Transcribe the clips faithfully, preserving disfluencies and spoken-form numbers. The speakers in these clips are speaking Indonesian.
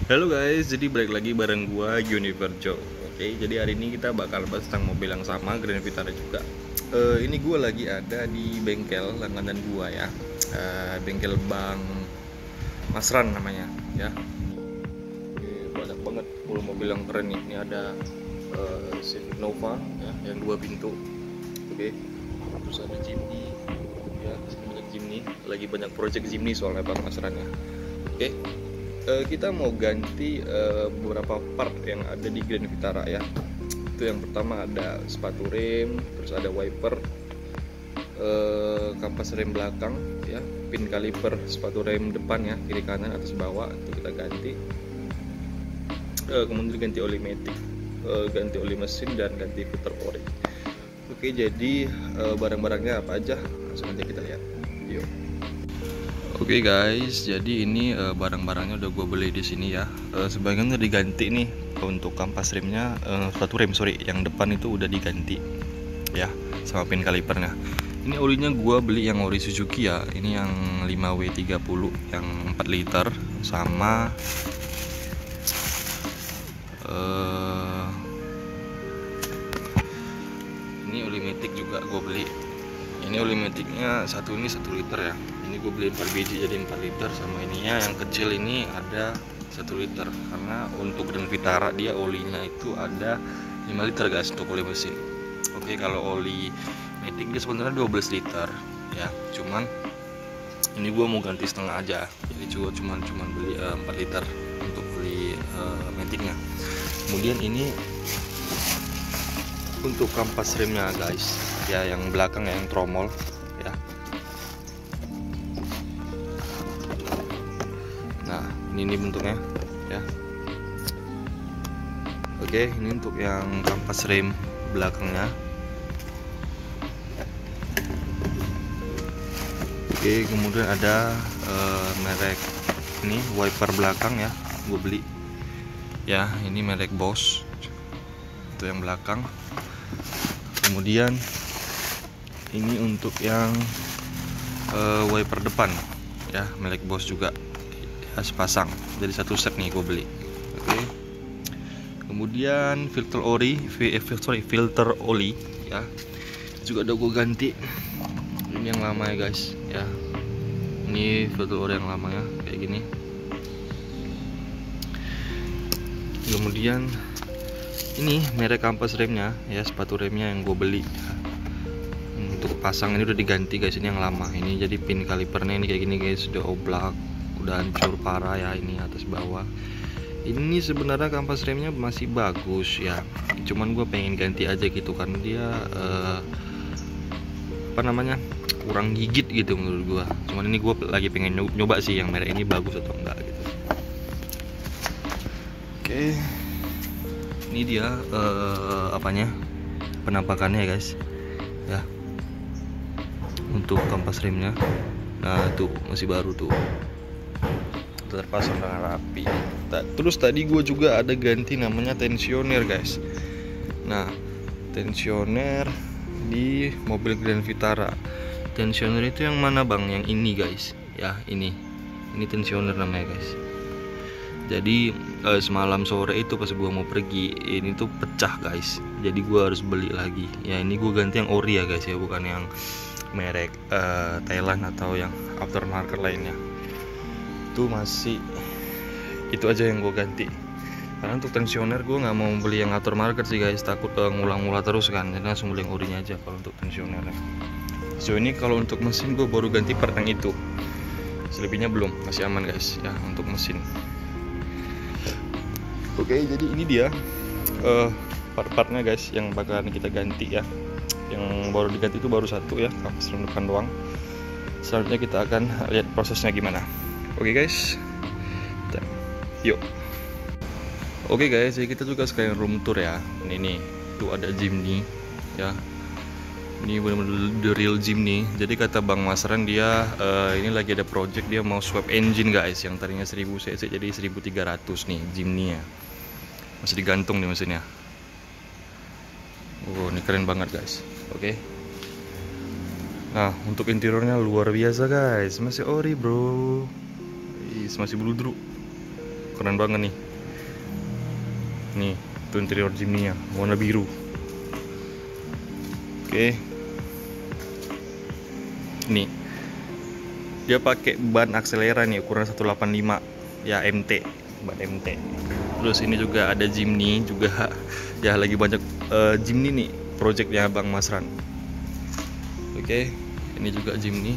Halo guys, jadi balik lagi bareng gua Univerjo. Oke, jadi hari ini kita bakal bahas tentang mobil yang sama, Grand Vitara juga. Uh, ini gua lagi ada di bengkel langganan gua ya, uh, bengkel Bang Masran namanya ya. Oke, banyak banget mobil-mobil yang keren nih. Ini ada uh, Civic Nova ya, yang dua pintu. Oke, terus ada Jimny ya, banyak Jimny. Lagi banyak project Jimny soalnya Bang Masran ya. Oke. Uh, kita mau ganti uh, beberapa part yang ada di Grand Vitara ya. Itu yang pertama ada sepatu rem, terus ada wiper, uh, kampas rem belakang ya, pin kaliper sepatu rem depan ya, kiri kanan atas bawah itu kita ganti. Uh, kemudian ganti oli matic, uh, ganti oli mesin dan ganti filter ori. Oke, jadi uh, barang-barangnya apa aja langsung aja kita lihat. Yuk. Oke okay guys, jadi ini uh, barang-barangnya udah gue beli di sini ya. Uh, sebagian udah diganti nih untuk kampas remnya, uh, sepatu rem sorry, yang depan itu udah diganti ya, sama pin kalipernya. Ini olinya gue beli yang ori Suzuki ya. Ini yang lima W tiga puluh yang empat liter sama uh, ini oli matic juga gue beli. Ini oli maticnya satu ini satu liter ya. Ini gue beli empat biji jadi empat liter, sama ininya yang kecil ini ada satu liter, karena untuk Grand Vitara dia olinya itu ada lima liter guys untuk oli mesin. Oke, kalau oli matic dia sebenarnya dua belas liter ya, cuman ini gue mau ganti setengah aja, jadi juga cuman cuman beli uh, empat liter untuk beli uh, maticnya. Kemudian ini untuk kampas remnya guys ya, yang belakang ya, yang tromol ya. Nah, ini, ini bentuknya ya. Oke, ini untuk yang kampas rem belakangnya. Oke, kemudian ada uh, merek ini wiper belakang ya, gue beli ya. Ini merek Bosch, itu yang belakang. Kemudian ini untuk yang uh, wiper depan ya, merek Bosch juga ya, sepasang, jadi satu set nih gue beli. Oke, kemudian filter ori, sorry filter oli ya, juga udah gue ganti. Ini yang lama ya guys ya, ini filter ori yang lama ya, kayak gini. Kemudian ini merek kampas remnya ya, sepatu remnya yang gue beli ya. Untuk pasang ini udah diganti guys, ini yang lama. Ini jadi pin kalipernya ini kayak gini guys, udah oblak, udah hancur parah ya, ini atas bawah. Ini sebenarnya kampas remnya masih bagus ya, cuman gue pengen ganti aja gitu, karena dia uh, apa namanya kurang gigit gitu menurut gue. Cuman ini gue lagi pengen nyoba sih yang merek ini bagus atau enggak gitu. Oke, ini dia uh, apanya penampakannya ya guys ya, untuk kampas remnya. Nah tuh masih baru tuh, terpasang dengan rapi. Terus tadi gue juga ada ganti namanya tensioner guys. Nah, tensioner di mobil Grand Vitara. Tensioner itu yang mana bang? Yang ini guys ya, ini ini tensioner namanya guys. Jadi eh, semalam sore itu pas gue mau pergi, ini tuh pecah guys, jadi gue harus beli lagi ya. Ini gue ganti yang ori ya guys ya, bukan yang merek eh, Thailand atau yang aftermarket lainnya. Itu masih itu aja yang gue ganti, karena untuk tensioner gue nggak mau beli yang aftermarket sih guys, takut uh, ngulang-ngulang terus kan, jadi langsung beli yang orinya aja kalau untuk tensionernya. So ini kalau untuk mesin gue baru ganti part yang itu, selebihnya belum, masih aman guys ya untuk mesin. Oke, jadi ini dia uh, part-partnya guys yang bakalan kita ganti ya. Yang baru diganti itu baru satu ya, kampas rem depan doang. Selanjutnya kita akan lihat prosesnya gimana. Oke guys, yuk. Oke guys, jadi kita juga sekalian room tour ya. Ini nih, tuh ada Jimny ya. Ini benar-benar the real Jimny. Jadi kata Bang Masran dia uh, ini lagi ada project, dia mau swap engine guys, yang tadinya seribu cc jadi seribu tiga ratus nih Jimny ya. Masih digantung nih mesinnya. Oh, ini keren banget guys. Oke. Nah, untuk interiornya luar biasa guys, masih ori bro. Is, masih bludru. keren banget nih. Nih, itu interior Jimny-nya, warna biru. Oke. Nih. Dia pakai ban Axelera nih ukuran seratus delapan puluh lima ya, M T, ban M T. Terus ini juga ada Jimny juga. Ya lagi banyak uh, Jimny nih projectnya Bang Masran. Oke, ini juga Jimny.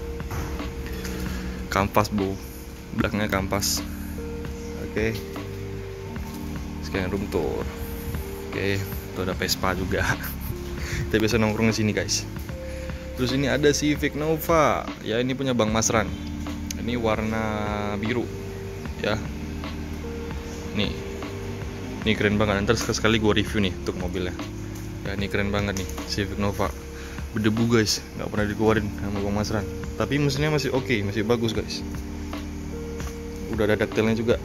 Kampas bu, belakangnya kampas. Oke. Sekarang room tour. Oke, itu ada Vespa juga. Kita biasa nongkrong di sini guys. Terus ini ada Civic Nova, ya ini punya Bang Masran. Ini warna biru, ya. Nih, ini keren banget. Ntar sekali gue review nih untuk mobilnya. Ya ini keren banget nih Civic Nova. Berdebu guys, nggak pernah dikeluarin sama Bang Masran. Tapi mesinnya masih oke, okay, masih bagus guys. Udah ada daktilnya juga.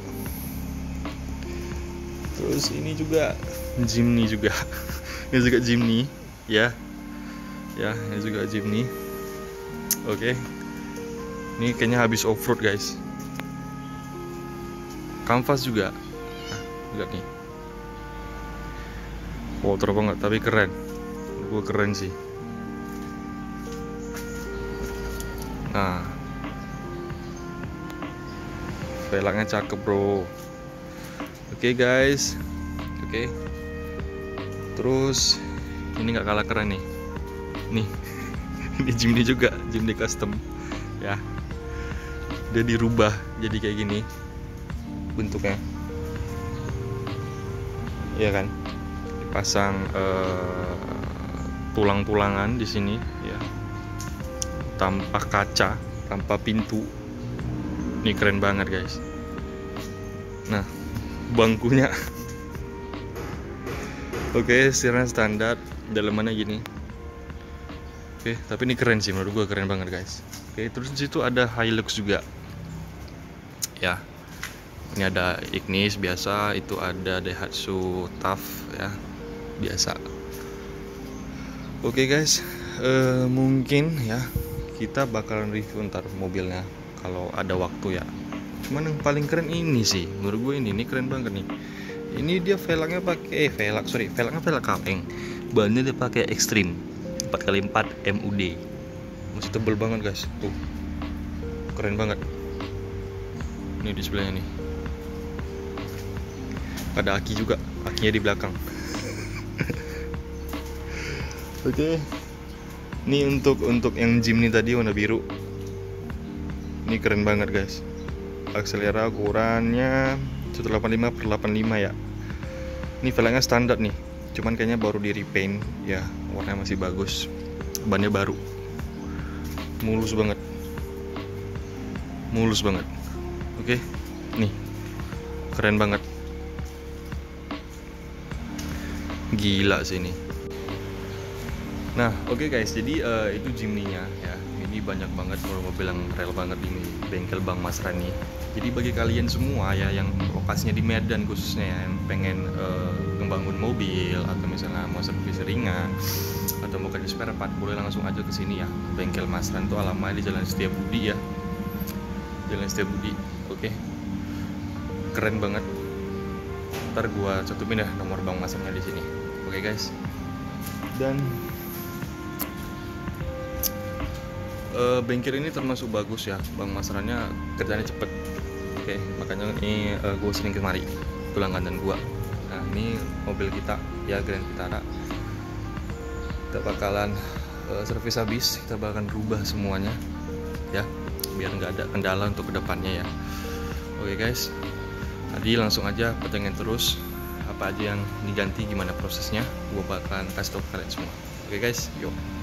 Terus ini juga Jimny juga. Ini juga Jimny, ya. Ya, ini juga Jimny. Oke. Ini kayaknya habis off-road, guys. Kanvas juga. Nah, lihat nih. Kotor banget, tapi keren. Gue keren sih. Nah. Velgnya cakep, bro. Oke, guys. Oke. Terus ini nggak kalah keren nih. Nih, ini Jimny juga, Jimny custom, ya. Dia dirubah jadi kayak gini bentuknya, ya kan? Dipasang uh, tulang-tulangan di sini, ya. Tanpa kaca, tanpa pintu. Ini keren banget guys. Nah, bangkunya, oke, okay, setirnya standar, dalamannya gini. Oke, tapi ini keren sih menurut gue, keren banget guys. Oke, terus di situ ada Hilux juga. Ya. Ini ada Ignis biasa, itu ada Daihatsu T A F ya, biasa. Oke guys, uh, mungkin ya kita bakalan review ntar mobilnya kalau ada waktu ya. Cuman yang paling keren ini sih, menurut gue ini, ini keren banget nih. Ini dia velgnya pakai eh velg, sorry, velgnya velg kaleng. Bannya dia pakai Extreme empat kali empat M U D. Masih tebel banget guys. Tuh. Keren banget. Ini di sebelahnya nih. Ada aki juga, akinya di belakang. Oke. Okay. Ini untuk untuk yang Jimny tadi warna biru. Ini keren banget guys. Axelera ukurannya seratus delapan puluh lima per delapan puluh lima ya. Ini velgnya standar nih. Cuman kayaknya baru di repaint ya, warnanya masih bagus, bannya baru, mulus banget, mulus banget. Oke, nih keren banget, gila sih ini. Nah, oke okay guys, jadi uh, itu Jimny-nya ya. Ini banyak banget mobil yang rel banget di bengkel Bang Masran nih. Jadi bagi kalian semua ya yang lokasinya di Medan khususnya, yang pengen uh, ngebangun mobil atau misalnya mau servis ringan atau mau kerja spare part, boleh langsung aja ke sini ya. Bengkel Masran tuh alamatnya di Jalan Setiabudi ya. Jalan Setiabudi. Oke. Okay. Keren banget. Ntar gua cantumin ya nomor Bang Masrannya di sini. Oke okay, guys. Dan uh, bengkel ini termasuk bagus ya. Bang Masrannya kerjanya cepet. Oke, okay, makanya ini uh, gue sering kemari, itu langganan gue. Nah, ini mobil kita ya, Grand Vitara. Kita bakalan uh, servis habis, kita bakalan rubah semuanya ya, biar nggak ada kendala untuk kedepannya ya. Oke okay, guys, tadi langsung aja pantengin terus apa aja yang diganti, gimana prosesnya, gue bakalan kasih tau kalian semua. Oke okay, guys, yuk.